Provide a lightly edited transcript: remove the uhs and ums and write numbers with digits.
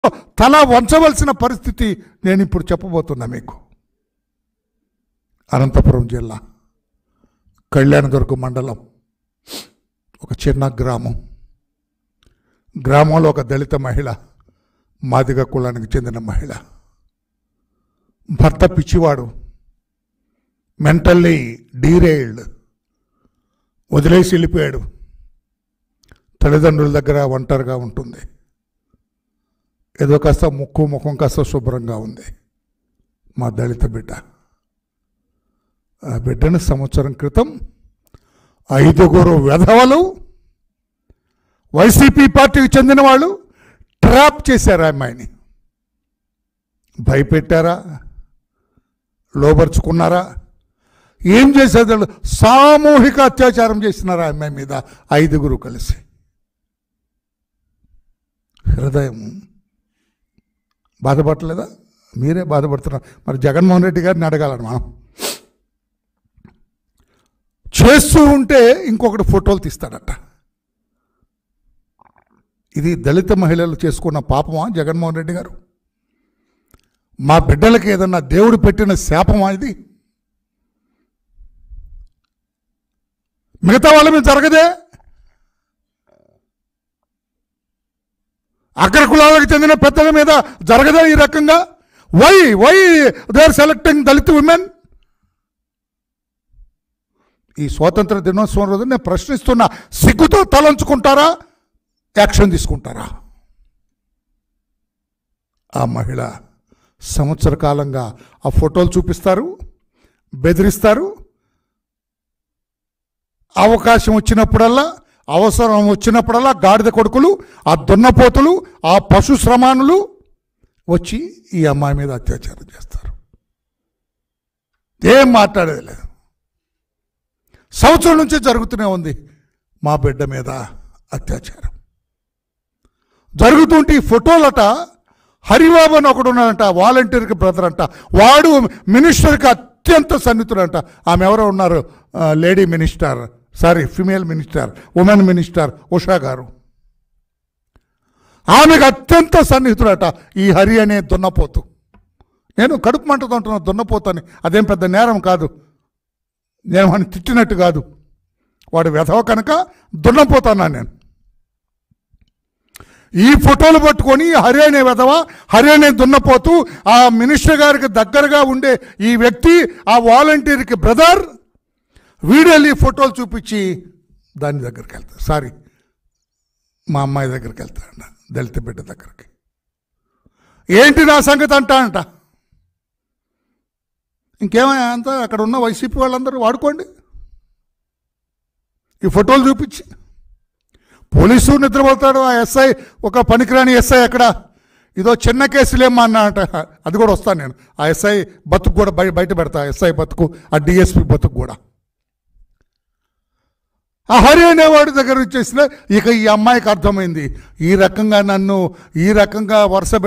తల వంచవలసిన పరిస్థితి నేను ఇప్పుడు చెప్పబోతున్నా మీకు. అనంతపురం జిల్లా కళ్యాణదుర్గం మండలం ఒక చిన్న గ్రామంలో ఒక దళిత మహిళ, మాదిగ కులానికి చెందిన మహిళ, భర్త పిచ్చివాడు, మెంటల్లీ డీరేల్డ్, వదిలేసి వెళ్ళిపోయాడు. తల్లిదండ్రుల దగ్గర ఒంటరిగా ఉంటుంది. ఏదో కాస్త ముఖం కాస్త శుభ్రంగా ఉంది. మా దళిత బిడ్డ. ఆ బిడ్డను సంవత్సరం క్రితం 5 వెధవలు, వైసీపీ పార్టీకి చెందిన వాళ్ళు ట్రాప్ చేశారు. అమ్మాయిని భయపెట్టారా, లోబర్చుకున్నారా, ఏం చేసేది? సామూహిక అత్యాచారం చేసినారు ఆ అమ్మాయి మీద 5 కలిసి. హృదయం బాధపడలేదా? మీరే బాధపడుతున్నారు. మరి జగన్మోహన్ రెడ్డి గారిని అడగాలని మనం. చేస్తూ ఉంటే ఇంకొకటి ఫోటోలు తీస్తాడట. ఇది దళిత మహిళలు చేసుకున్న పాపమా జగన్మోహన్ రెడ్డి గారు? మా బిడ్డలకి ఏదన్నా దేవుడు పెట్టిన శాపమా ఇది? మిగతా వాళ్ళ మీద జరగదే? అగ్ర కులాలకు చెందిన పెద్దల మీద జరగదా ఈ రకంగా? Why they are selecting Dalit women? ఈ స్వాతంత్ర దినోత్సవం రోజు నేను ప్రశ్నిస్తున్నా, సిగ్గుతో తలంచుకుంటారా, యాక్షన్ తీసుకుంటారా? ఆ మహిళ సంవత్సర కాలంగా ఆ ఫోటోలు చూపిస్తారు, బెదిరిస్తారు. అవకాశం వచ్చినప్పుడల్లా, అవసరం వచ్చినప్పుడల్లా గాడిద కొడుకులు, ఆ దున్నపోతులు, ఆ పశు శ్రమానులు వచ్చి ఈ అమ్మాయి మీద అత్యాచారం చేస్తారు. ఏం మాట్లాడేది లేదు. సంవత్సరం నుంచి జరుగుతూనే ఉంది మా బిడ్డ మీద అత్యాచారం. జరుగుతుంటే ఈ ఫోటోలట హరిబాబు అని ఒకడు ఉన్నాడంట, వాలంటీర్కి బ్రదర్ అంట. వాడు మినిస్టర్కి అత్యంత సన్నిహితుడంట. ఆమె ఎవరో ఉన్నారు, lady minister, female minister, women minister Usha garu. ఆమెకు అత్యంత సన్నిహితుడట ఈ హరి అనే దున్నపోతు. నేను కడుపు మంటతో అంటున్నా దున్నపోతు అని. అదేం పెద్ద నేరం కాదు, నేను వాడిని తిట్టినట్టు కాదు. వాడు వెధవ కనుక దున్నపోతున్నాను నేను. ఈ ఫోటోలు పట్టుకొని హరి అనే వెధవ, హరి అనే దున్నపోతూ, ఆ మినిస్టర్ గారికి దగ్గరగా ఉండే ఈ వ్యక్తి, ఆ వాలంటీర్కి బ్రదర్, వీడియోలు ఫోటోలు చూపించి దాని దగ్గరికి వెళ్తారు. మా అమ్మాయి దగ్గరికి వెళ్తాడంట, దళిత బిడ్డ దగ్గరికి. ఏంటి నా సంగతి అంట. ఇంకేమైనా అంతా అక్కడ ఉన్న వైసీపీ వాళ్ళందరూ వాడుకోండి ఈ ఫోటోలు చూపించి. పోలీసు నిద్రపోతాడు. ఆ ఎస్ఐ, ఒక పనికిరాని ఎస్ఐ అక్కడ ఇదో చిన్న కేసులేమో అన్నట. అది కూడా వస్తాను నేను. ఆ ఎస్ఐ బతుకు కూడా బయట పెడతా. ఎస్ఐ బతుకు, ఆ డిఎస్పీ బతుకు కూడా. ఆ హరి అనేవాడి దగ్గర వచ్చేసిన ఇక ఈ అమ్మాయికి అర్థమైంది, ఈ రకంగా నన్ను ఈ రకంగా వరుస